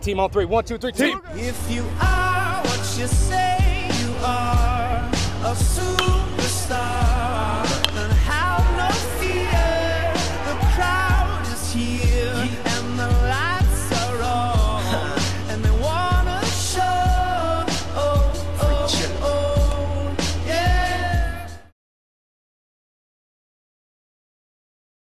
team on three. 1, 2, 3, team. If you are what you say you are, a